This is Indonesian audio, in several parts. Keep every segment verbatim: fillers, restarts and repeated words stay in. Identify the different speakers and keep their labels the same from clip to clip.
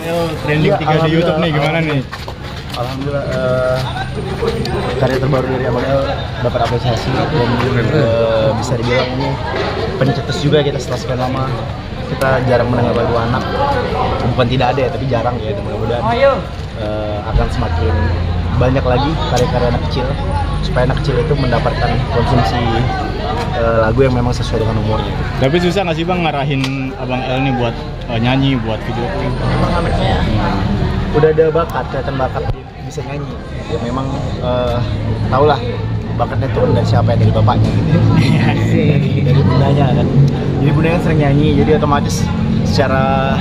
Speaker 1: El trending
Speaker 2: Ya,
Speaker 1: tiga di YouTube nih, gimana nih?
Speaker 2: Alhamdulillah uh, karya terbaru dari Abang El dapat apresiasi dan uh, bisa dibilang ini pencetus juga kita setelah sekian lama. Kita jarang mendengar lagu anak, bukan tidak ada ya, tapi jarang ya. Mudah-mudahan uh, akan semakin banyak lagi karya-karya anak kecil supaya anak kecil itu mendapatkan konsumsi uh, lagu yang memang sesuai dengan umurnya.
Speaker 1: Tapi susah nggak sih bang ngarahin Abang El nih buat uh, nyanyi, buat video klip?
Speaker 2: Memang anaknya hmm. udah ada bakat, kelihatan bakat dia bisa nyanyi. Ya memang uh, tau lah bakatnya turun dari siapa ya, dari bapaknya gitu ya. dari, dari bundanya kan. Jadi bundanya sering nyanyi, jadi otomatis secara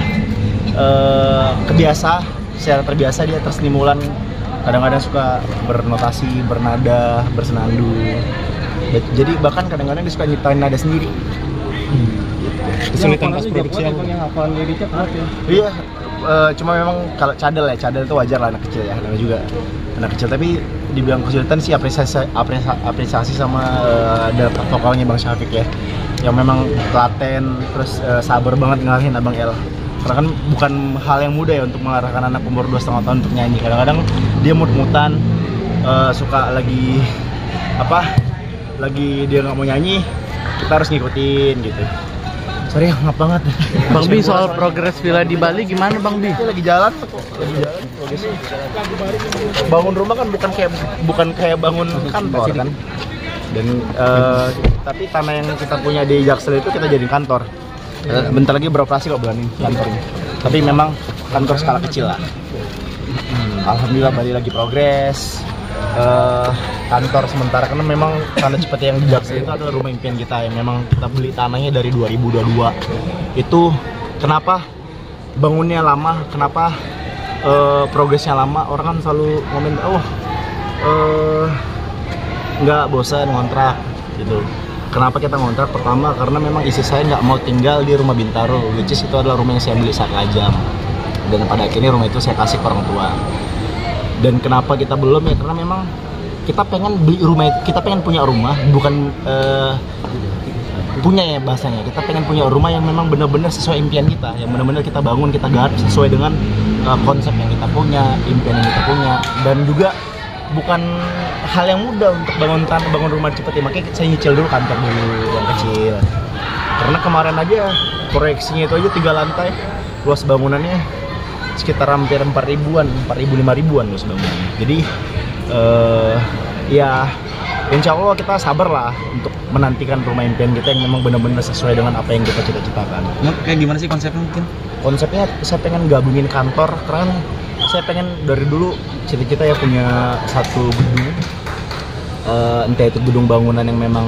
Speaker 2: uh, kebiasa, secara terbiasa dia terstimulan. Kadang-kadang suka bernotasi, bernada, bersenandung. Jadi bahkan kadang-kadang dia suka nyiptain nada sendiri. Hmm.
Speaker 1: Kesulitan pas produksi apa?
Speaker 3: Yang hafal liriknya kuat ya?
Speaker 2: Iya, uh, cuma memang kalau cadel ya, cadel itu wajar lah anak kecil ya, namanya juga anak kecil. Tapi dibilang kesulitan sih apresiasi, apresiasi, apresiasi sama uh, dapat vokalnya Bang Syafiq ya, yang memang telaten, terus uh, sabar banget ngarahin Abang El. Karena kan bukan hal yang mudah ya untuk mengarahkan anak umur dua setengah tahun untuk nyanyi. Kadang-kadang dia mut-mutan, uh, suka lagi apa, lagi dia nggak mau nyanyi, kita harus ngikutin gitu. Sorry, ngap banget.
Speaker 3: Bang Bi, soal progres villa di Bali gimana Bang Bi?
Speaker 2: Lagi jalan, lagi jalan, progresnya. Bangun rumah kan bukan kayak bukan kayak bangun kantor kan. Dan uh, tapi tanah yang kita punya di Jaksel itu kita jadiin kantor. Bentar lagi beroperasi kok bulan ini kantornya. Tapi memang kantor skala kecil lah. Alhamdulillah Bali lagi progres. Uh, kantor sementara karena memang Tanda Cepat yang di Jaksel itu adalah rumah impian kita yang memang kita beli tanahnya dari dua ribu dua puluh dua. Itu kenapa bangunnya lama, kenapa uh, progresnya lama, orang kan selalu ngomong oh uh, nggak bosan ngontrak gitu. Kenapa kita ngontrak? Pertama karena memang istri saya nggak mau tinggal di rumah Bintaro, which is itu adalah rumah yang saya beli saat lajang. Dan pada akhirnya rumah itu saya kasih ke orang tua. Dan kenapa kita belum ya? Karena memang kita pengen beli rumah, kita pengen punya rumah, bukan uh, punya ya bahasanya. Kita pengen punya rumah yang memang benar-benar sesuai impian kita, yang benar-benar kita bangun, kita garap sesuai dengan uh, konsep yang kita punya, impian yang kita punya. Dan juga bukan hal yang mudah untuk bangun tanah, bangun rumah cepat ya. Makanya saya nyicil dulu kantor dulu yang kecil. Karena kemarin aja proyeksinya itu aja tiga lantai, luas bangunannya sekitar hampir empat ribuan, empat ribu lima ribuan luas bangunannya. Jadi uh, ya insya Allah kita sabar lah untuk menantikan rumah impian kita yang memang benar-benar sesuai dengan apa yang kita cita-citakan.
Speaker 3: Kayak gimana sih konsepnya mungkin?
Speaker 2: Konsepnya saya pengen gabungin kantor, karena saya pengen dari dulu cita-cita ya punya satu gedung, uh, entah itu gedung bangunan yang memang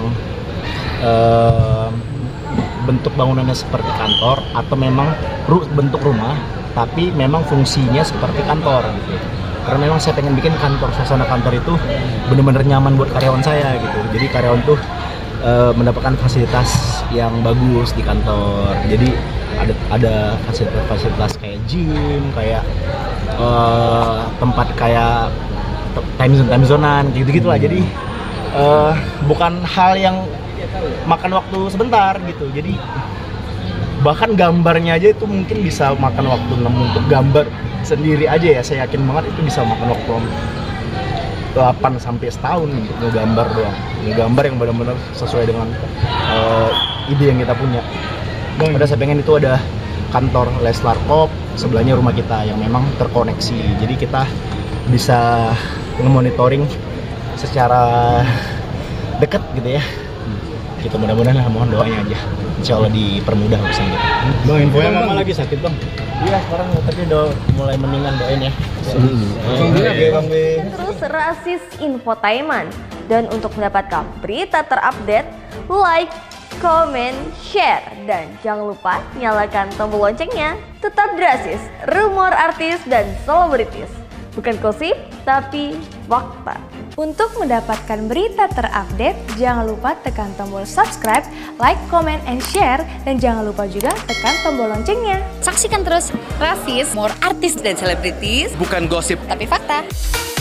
Speaker 2: uh, bentuk bangunannya seperti kantor atau memang ru bentuk rumah tapi memang fungsinya seperti kantor gitu. Karena memang saya pengen bikin kantor, suasana kantor itu benar-benar nyaman buat karyawan saya gitu. Jadi karyawan tuh uh, mendapatkan fasilitas yang bagus di kantor. Jadi ada ada fasilitas-fasilitas kayak gym, kayak uh, tempat kayak time zone time zonean gitu-gitu lah. Jadi uh, bukan hal yang makan waktu sebentar gitu. Jadi bahkan gambarnya aja itu mungkin bisa makan waktu untuk gambar sendiri aja ya, saya yakin banget itu bisa makan waktu delapan sampai setahun untuk ngegambar doang. Ngegambar yang benar-benar sesuai dengan uh, ide yang kita punya. Padahal saya pengen itu ada kantor Leslar Corp, sebelahnya rumah kita yang memang terkoneksi. Jadi kita bisa ngemonitoring secara dekat gitu ya. Gitu, mudah-mudahan lah, mohon doanya aja. Insya Allah dipermudah urusan kita.
Speaker 1: Bang, infonya mama lagi sakit bang?
Speaker 2: Iya sekarang tapi udah mulai mendingan, doain ya.
Speaker 4: Terus Rasis Infotainment. Dan untuk mendapatkan berita terupdate, like, komen, share, dan jangan lupa nyalakan tombol loncengnya. Tetap Drasis, rumor artis dan selebritis. Bukan gosip, tapi fakta. Untuk mendapatkan berita terupdate, jangan lupa tekan tombol subscribe, like, comment, and share, dan jangan lupa juga tekan tombol loncengnya.
Speaker 5: Saksikan terus Rasis, rumor artis dan selebritis.
Speaker 3: Bukan gosip,
Speaker 5: tapi fakta.